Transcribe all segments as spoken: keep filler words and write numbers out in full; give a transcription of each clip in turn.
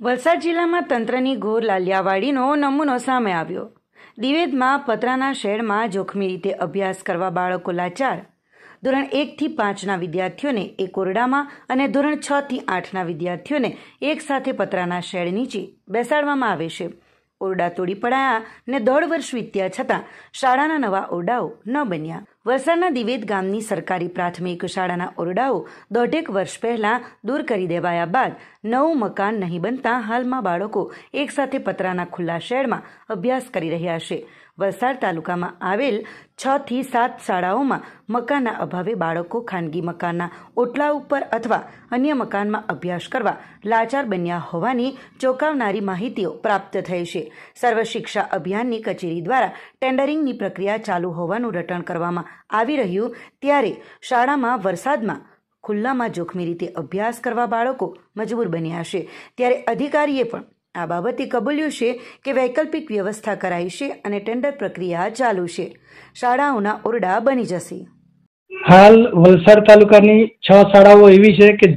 વલસાડ જિલ્લામાં તંત્રની ઘોર લાલિયાવાડીનો નમૂનો સામે આવ્યો। દિવેદમાં પતરાના શેડમાં જોખમી રીતે અભ્યાસ કરવા બાળકો લાચાર। ધોરણ એકથી પાંચના વિદ્યાર્થીઓને એક ઓરડામાં અને ધોરણ છ થી આઠના વિદ્યાર્થીઓને એક સાથે પતરાના શેડ નીચે બેસાડવામાં આવે છે। ઓરડા તોડી પડાયા ને દોઢ વર્ષ વીત્યા છતાં શાળાના નવા ઓરડાઓ ન બન્યા। વલસાડના દિવેદ ગામની સરકારી પ્રાથમિક શાળાના ઓરડાઓ દોઢેક વર્ષ પહેલા દૂર કરી દેવાયા બાદ નવું મકાન નહીં બનતા હાલમાં બાળકો એક સાથે પતરાના ખુલ્લા શેડમાં અભ્યાસ કરી રહ્યા છે। વલસાડ તાલુકામાં આવેલ છ થી સાત શાળાઓમાં મકાનના અભાવે બાળકો ખાનગી મકાનના ઓટલા ઉપર અથવા અન્ય મકાનમાં અભ્યાસ કરવા લાચાર બન્યા હોવાની ચોંકાવનારી માહિતીઓ પ્રાપ્ત થઈ છે। સર્વ શિક્ષા અભિયાનની કચેરી દ્વારા ટેન્ડરિંગની પ્રક્રિયા ચાલુ હોવાનું રટણ કરવામાં આવી રહ્યું ત્યારે શાળામાં વરસાદમાં ખુલ્લામાં જોખમી રીતે અભ્યાસ કરવા બાળકો મજબૂર બન્યા છે। ત્યારે અધિકારીએ પણ આ બાબતે કબૂલ્યું છે કે વૈકલ્પિક વ્યવસ્થા કરાઈ છે અને ટેન્ડર પ્રક્રિયા ચાલુ છે। શાળાઓના ઓરડા બની જશે। હાલ વલસાડ તાલુકાની છ શાળાઓ એવી છે કે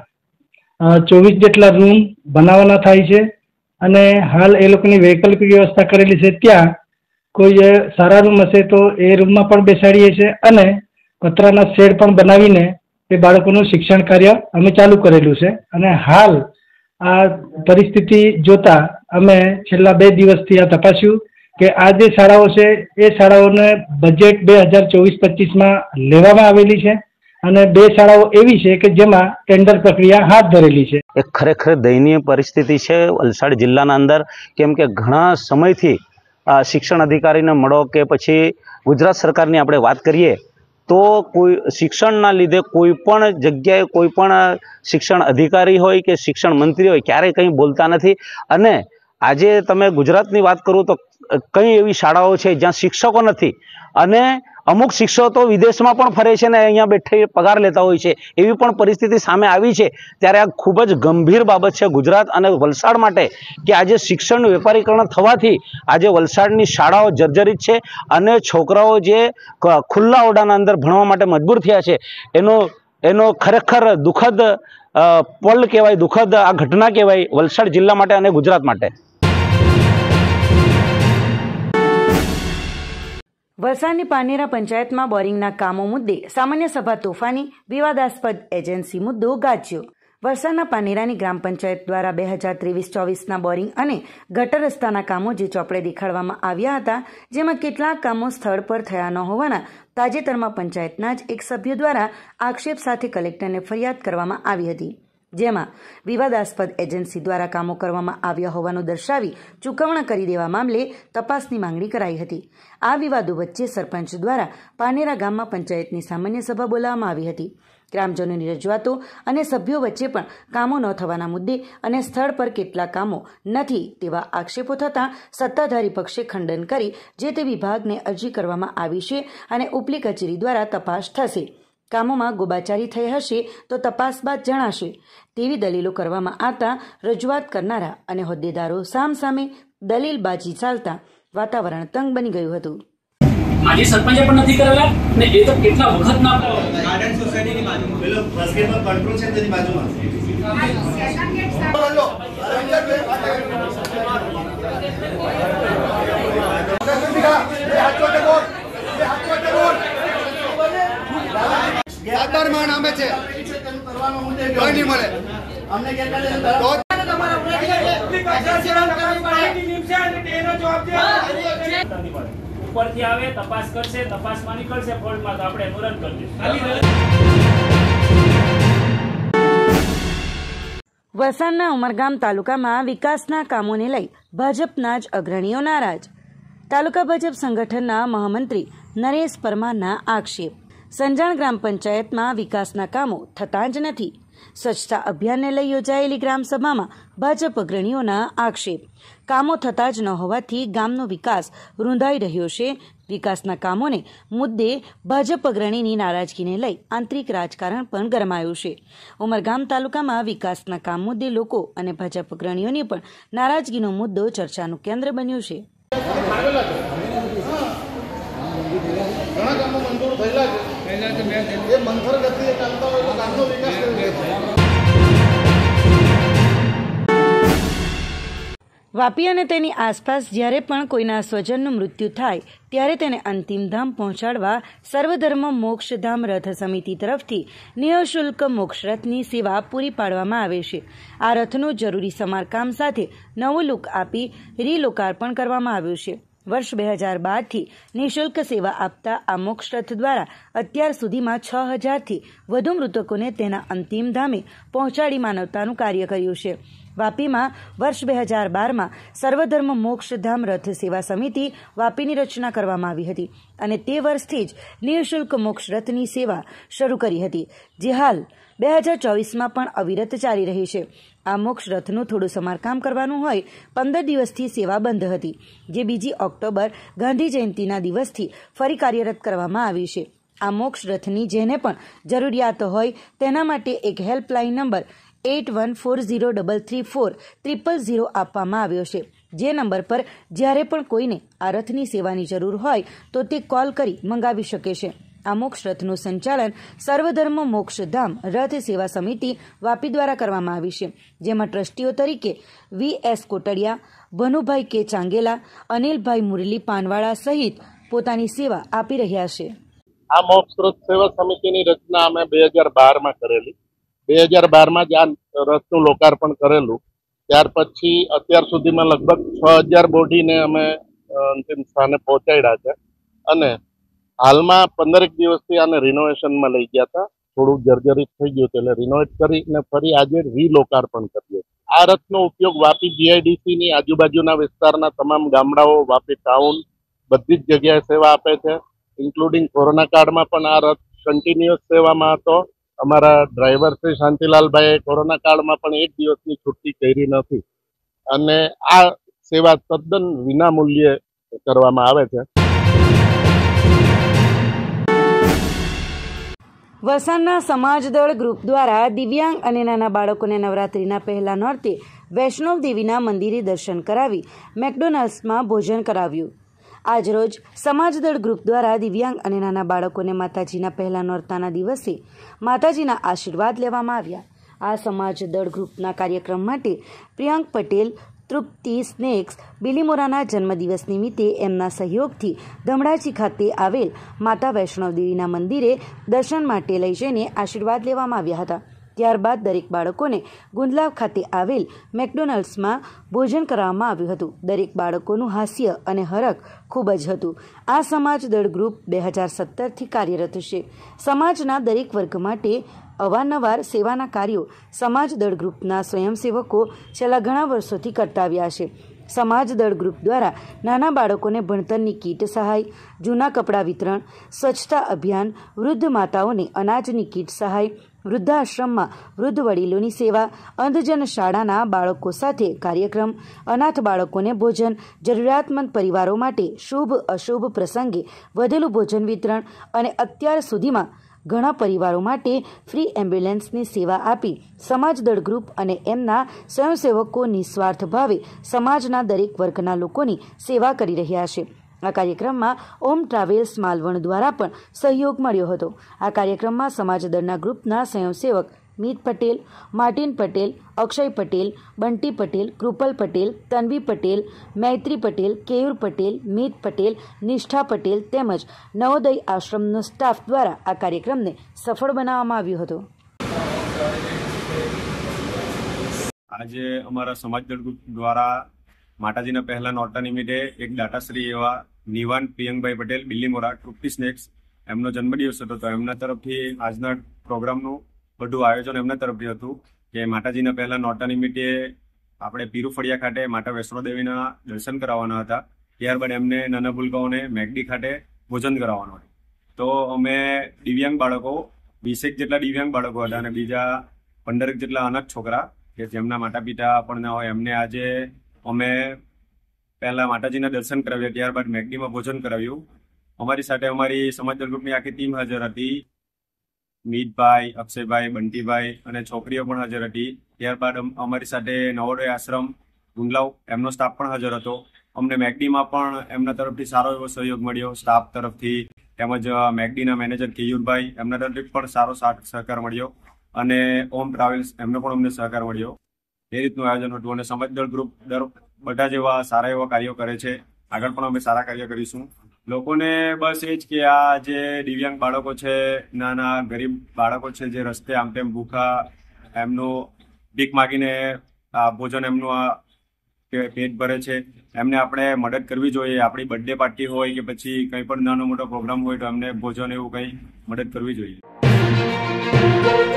જ્યાં ચોવીસ જેટલા રૂમ બનાવવાના થાય છે અને હાલ એ લોકોની વૈકલ્પિક વ્યવસ્થા કરેલી છે। ત્યાં કોઈ સારા રૂમ હશે તો એ રૂમમાં પણ બેસાડીએ છીએ અને પતરાના શેડ પણ બનાવીને એ બાળકોનું શિક્ષણ કાર્ય અમે ચાલુ કરેલું છે। અને હાલ આ પરિસ્થિતિ જોતા અમે છેલ્લા બે દિવસથી આ તપાસ્યું કે આ જે શાળાઓ છે એ શાળાઓને બજેટ બે હજાર ચોવીસ પચીસમાં લેવામાં આવેલી છે અને બે શાળાઓ એવી છે કે જેમાં ટેન્ડર પ્રક્રિયા હાથ ધરેલી છે। એક ખરેખર દયનીય પરિસ્થિતિ છે વલસાડ જિલ્લાના અંદર, કેમ કે ઘણા સમયથી શિક્ષણ અધિકારીને મળો કે પછી ગુજરાત સરકારની આપણે વાત કરીએ તો કોઈ શિક્ષણના લીધે કોઈ પણ જગ્યાએ કોઈ પણ શિક્ષણ અધિકારી હોય કે શિક્ષણ મંત્રી હોય ક્યારેય કંઈ બોલતા નથી। અને આજે તમે ગુજરાતની વાત કરું તો કઈ એવી શાળાઓ છે જ્યાં શિક્ષકો નથી અને અમુક શિક્ષકો તો વિદેશમાં પણ ફરે છે ને અહીંયા બેઠી પગાર લેતા હોય છે, એવી પણ પરિસ્થિતિ સામે આવી છે। ત્યારે આ ખૂબ જ ગંભીર બાબત છે ગુજરાત અને વલસાડ માટે કે આજે શિક્ષણનું વેપારીકરણ થવાથી આજે વલસાડની શાળાઓ જર્જરિત છે અને છોકરાઓ જે ખુલ્લા ઓરડાના અંદર ભણવા માટે મજબૂર થયા છે એનો એનો ખરેખર દુઃખદ પલ કહેવાય, દુઃખદ આ ઘટના કહેવાય વલસાડ જિલ્લા માટે અને ગુજરાત માટે। વલસાડની પાનેરા પંચાયતમાં બોરિંગના કામો મુદ્દે સામાન્ય સભા તોફાની, વિવાદાસ્પદ એજન્સી મુદ્દો ગાજ્યો। વલસાડના પાનેરાની ગ્રામ પંચાયત દ્વારા બે હજાર ત્રેવીસ ચોવીસના બોરિંગ અને ગટર રસ્તાના કામો જે ચોપડે દેખાડવામાં આવ્યા હતા, જેમાં કેટલાક કામો સ્થળ પર થયા ન હોવાના તાજેતરમાં પંચાયતના જ એક સભ્ય દ્વારા આક્ષેપ સાથે કલેક્ટરને ફરિયાદ કરવામાં આવી હતી, જેમાં વિવાદાસ્પદ એજન્સી દ્વારા કામો કરવામાં આવ્યા હોવાનું દર્શાવી ચૂકવણા કરી દેવા મામલે તપાસની માંગણી કરાઈ હતી। આ વિવાદો વચ્ચે સરપંચ દ્વારા પાનેરા ગામમાં પંચાયતની સામાન્ય સભા બોલાવવામાં આવી હતી। ગ્રામજનોની રજૂઆતો અને સભ્યો વચ્ચે પણ કામો ન થવાના મુદ્દે અને સ્થળ પર કેટલા કામો નથી તેવા આક્ષેપો થતાં સત્તાધારી પક્ષે ખંડન કરી જે તે વિભાગને અરજી કરવામાં આવી છે અને ઉપલી કચેરી દ્વારા તપાસ થશે। કામોમાં ગોબાચારી થઈ હશે તો તપાસ બાદ જણાશે તેવી દલીલો કરવામાં આવતા રજૂઆત કરનારા અને હોદ્દેદારો સામસામે દલીલબાજી ચાલતા વાતાવરણ તંગ બની ગયું હતું। માજી સરપંચે પણ નથી કરેલા ને એ તો કેટલા વખત ના ગાર્ડન સોસાયટીની બાજુમાં પેલો બાસ્કેટબોલ કંટ્રોલ છે તેની બાજુમાં આધાર માં નામે છે કરવાનો મુદ્દે કોઈ નહીં મળે અમને કે તો તમારા ઉપરથી આવે તપાસ કરશે, તપાસમાં નીકળશે ફોલ્ટમાં તો આપણે તુરંત કરી દઈશું। વલસાડના ઉમરગામ તાલુકામાં વિકાસના કામોને લઈ ભાજપના જ અગ્રણીઓ નારાજ। તાલુકા ભાજપ સંગઠનના મહામંત્રી નરેશ પરમારના આક્ષેપ। સંજાણ ગ્રામ પંચાયતમાં વિકાસના કામો થતા જ નથી। સ્વચ્છતા અભિયાનને લઈ યોજાયેલી ગ્રામસભામાં ભાજપ અગ્રણીઓના આક્ષેપ। કામો થતા જ ન હોવાથી ગામનો વિકાસ રૂંધાઈ રહ્યો છે। વિકાસના કામોને મુદ્દે ભાજપ અગ્રણીની નારાજગીને લઈ આંતરિક રાજકારણ પણ ગરમાયું છે। ઉમરગામ તાલુકામાં વિકાસના કામ મુદ્દે લોકો અને ભાજપ અગ્રણીઓની પણ નારાજગીનો મુદ્દો ચર્ચાનું કેન્દ્ર બન્યું છે। ઘણા કામો મંજૂર થયેલા છે, એ મંથર ગતિએ ચાલતા હોય તો ગામનો વિકાસ કરી વાપી અને તેની આસપાસ જ્યારે પણ કોઈના સ્વજનનું મૃત્યુ થાય ત્યારે તેને અંતિમધામ પહોંચાડવા સર્વધર્મ મોક્ષધામ રથ સમિતિ તરફથી નિઃશુલ્ક મોક્ષ રથની સેવા પૂરી પાડવામાં આવે છે. આ રથનું જરૂરી સમારકામ સાથે નવું લુક આપી રીલોકાર્પણ કરવામાં આવ્યું છે. વર્ષ બે હજાર બારથી નિઃશુલ્ક સેવા આપતા આ મોક્ષ રથ દ્વારા અત્યાર સુધીમાં છ હજારથી વધુ મૃતકોને તેના અંતિમ ધામે પહોંચાડી માનવતાનું કાર્ય કર્યું છે. વાપીમાં વર્ષ બે હજાર બારમાં સર્વધર્મ મોક્ષધામ રથ સેવા સમિતિ વાપીની રચના કરવામાં આવી હતી અને તે વર્ષથી જ નિઃશુલ્ક મોક્ષ રથની સેવા શરૂ કરી હતી, જે હાલ બે હજાર ચોવીસમાં પણ અવિરત ચાલી રહી છે. આ મોક્ષ રથનું થોડું સમારકામ કરવાનું હોય પંદર દિવસથી સેવા બંધ હતી, જે બીજી ઓક્ટોબર ગાંધી જયંતિના દિવસથી ફરી કાર્યરત કરવામાં આવી છે. આ મોક્ષ રથની જેને પણ જરૂરિયાત હોય તેના માટે એક helpline number eight one four zero double three four triple zero આપવામાં આવ્યો છે. જે નંબર પર જ્યારે પણ કોઈને આ રથની સેવાની જરૂર હોય તો તે કોલ કરી મંગાવી શકે છે. આ મોક્ષ રથનું સંચાલન સર્વધર્મ મોક્ષધામ રથ સેવા સમિતિ વાપી દ્વારા કરવામાં આવી છે, જેમાં ટ્રસ્ટીઓ તરીકે વી એસ કોટડિયા, ભનુભાઈ કે ચાંગેલા, અનિલભાઈ મુરલી પાનવાળા સહિત પોતાની સેવા આપી રહ્યા છે. આ મોક્ષ રથ સેવા સમિતિની રચના અમે બે હજાર બારમાં કરેલી. બે હજાર બારમાં જ આ રથનું લોકાર્પણ કરેલું. ત્યાર પછી અત્યાર સુધીમાં લગભગ છ હજાર બોડીને અમે અંતિમ સ્થાને પહોંચાડ્યા છે અને હાલમાં પંદરેક દિવસથી આને રિનોવેશનમાં લઈ ગયા હતા. થોડું જર્જરિત થઈ ગયું એટલે રિનોવેટ કરીને ફરી આજે રીલોકાર્પણ કર્યું. આ રથનો ઉપયોગ વાપી જીઆઈડીસીની આજુબાજુના વિસ્તારના તમામ ગામડાઓ, વાપી ટાઉન બધી જ જગ્યાએ સેવા આપે છે. ઇન્ક્લુડિંગ કોરોના કાળમાં પણ આ રથ કન્ટિન્યુઅસ સેવામાં હતો. અમારા ડ્રાઈવર શ્રી શાંતિલાલભાઈએ કોરોના કાળમાં પણ એક દિવસની છુટ્ટી કરી નથી અને આ સેવા તદ્દન વિના મૂલ્યે કરવામાં આવે છે. વલસાડના સમાજદળ ગ્રુપ દ્વારા દિવ્યાંગ અને નાના બાળકોને નવરાત્રિના પહેલા નોરતે વૈષ્ણવ દેવીના મંદિરે દર્શન કરાવી મેકડોનાલ્ડ્સમાં ભોજન કરાવ્યું. આજરોજ સમાજદળ ગ્રુપ દ્વારા દિવ્યાંગ અને નાના બાળકોને માતાજીના પહેલા નોરતાના દિવસે માતાજીના આશીર્વાદ લેવામાં આવ્યા. આ સમાજદળ ગ્રુપના કાર્યક્રમ માટે પ્રિયંક પટેલ, તૃપ્તિ સ્નેક્સ બિલીમોરાના જન્મદિવસ નિમિત્તે એમના સહયોગથી ધમડાજી ખાતે આવેલ માતા વૈષ્ણવદેવીના મંદિરે દર્શન માટે લઈ જઈને આશીર્વાદ લેવામાં આવ્યા હતા. ત્યારબાદ દરેક બાળકોને ગુંદલાવ ખાતે આવેલ મેકડોનાલ્ડ્સમાં ભોજન કરવામાં આવ્યું હતું. દરેક બાળકોનું હાસ્ય અને હરખ ખૂબ જ હતું. આ સમાજદળ ગ્રુપ બે હજાર સત્તરથી કાર્યરત છે. સમાજના દરેક વર્ગ માટે અવારનવાર સેવાના કાર્યો સમાજદળ ગ્રુપના સ્વયંસેવકો છેલ્લા ઘણા વર્ષોથી કરતા આવ્યા છે. સમાજદળ ગ્રુપ દ્વારા નાના બાળકોને ભણતરની કીટ સહાય, જૂના કપડાં વિતરણ, સ્વચ્છતા અભિયાન, વૃદ્ધ માતાઓને અનાજની કીટ સહાય, વૃદ્ધાશ્રમમાં વૃદ્ધ વડીલોની સેવા, અંધજન શાળાના બાળકો સાથે કાર્યક્રમ, અનાથ બાળકોને ભોજન, જરૂરિયાતમંદ પરિવારો માટે શુભ અશુભ પ્રસંગે વધેલું ભોજન વિતરણ અને અત્યાર સુધીમાં ઘણા પરિવારો માટે ફ્રી એમ્બ્યુલન્સની સેવા આપી સમાજદળ ગ્રુપ અને એમના સ્વયંસેવકો નિસ્વાર્થ ભાવે સમાજના દરેક વર્ગના લોકોની સેવા કરી રહ્યા છે. આ કાર્યક્રમમાં ઓમ ટ્રાવેલ્સ માલવણ દ્વારા પણ સહયોગ મળ્યો હતો. આ કાર્યક્રમમાં સમાજદળના ગ્રુપના સ્વયંસેવક મીત પટેલ, માર્ટિન પટેલ, અક્ષય પટેલ, બંટી પટેલ, કૃપલ પટેલ, તન્વી પટેલ, મૈત્રી પટેલ, કેયુર પટેલ, મીત પટેલ, નિષ્ઠા પટેલ તેમજ નવોદય આશ્રમનો સ્ટાફ દ્વારા આ કાર્યક્રમને સફળ બનાવવામાં આવ્યો હતો. આજે અમારા સમાજદળ ગ્રુપ દ્વારા માતાજીના પહેલા નોરતા નિમિત્તે એક દાતાશ્રી એવા નિવાન પ્રિયંકભાઈ પટેલ બિલ્લીમોરા તૃપ્તિ સ્નેક્સ એમનો જન્મદિવસ હતો, તો એમના તરફથી આજના પ્રોગ્રામનું બધું આયોજન એમના તરફથી હતું કે માતાજીના પહેલા નોરતા નિમિત્તે આપણે પીરુફળિયા ખાતે માતા વૈષ્ણોદેવીના દર્શન કરાવવાના હતા. ત્યારબાદ એમને નાના ભૂલકાઓને મેકડી ખાતે ભોજન કરાવવાનું હતું. તો અમે દિવ્યાંગ બાળકો વીસેક જેટલા દિવ્યાંગ બાળકો હતા અને બીજા પંદરેક જેટલા અનાથ છોકરા કે જેમના માતા પિતા પણ ના હોય એમને આજે અમે પહેલા માતાજીના દર્શન કરાવ્યા, ત્યારબાદ મેકડીમાં ભોજન કરાવ્યું. અમારી સાથે અમારી સમાજદળ ગ્રુપની આખી ટીમ હાજર હતી. મીતભાઈ, અક્ષયભાઈ, બંટીભાઈ અને છોકરીઓ પણ હાજર હતી. ત્યારબાદ અમારી સાથે નવોદય આશ્રમ ગુંદલાવ એમનો સ્ટાફ પણ હાજર હતો. અમને મેકડીમાં પણ એમના તરફથી સારો એવો સહયોગ મળ્યો સ્ટાફ તરફથી, તેમજ મેકડીના મેનેજર કેયુરભાઈ એમના તરફથી પણ સારો સહકાર મળ્યો અને ઓમ ટ્રાવેલ્સ એમનો પણ અમને સહકાર મળ્યો. એ રીતનું આયોજન હતું અને સમાજદળ ગ્રુપ દર બધા જ એવા સારા એવા કાર્યો કરે છે. આગળ પણ અમે સારા કાર્ય કરીશું. લોકોને બસ એ જ કે આ જે દિવ્યાંગ બાળકો છે, નાના ગરીબ બાળકો છે, જે રસ્તે આમ તેમ ભૂખા એમનું ભીખ માગીને આ ભોજન એમનું આ પેટ ભરે છે, એમને આપણે મદદ કરવી જોઈએ. આપણી બર્થડે પાર્ટી હોય કે પછી કંઈ પણ નાનો મોટો પ્રોગ્રામ હોય તો એમને ભોજન એવું કંઈ મદદ કરવી જોઈએ.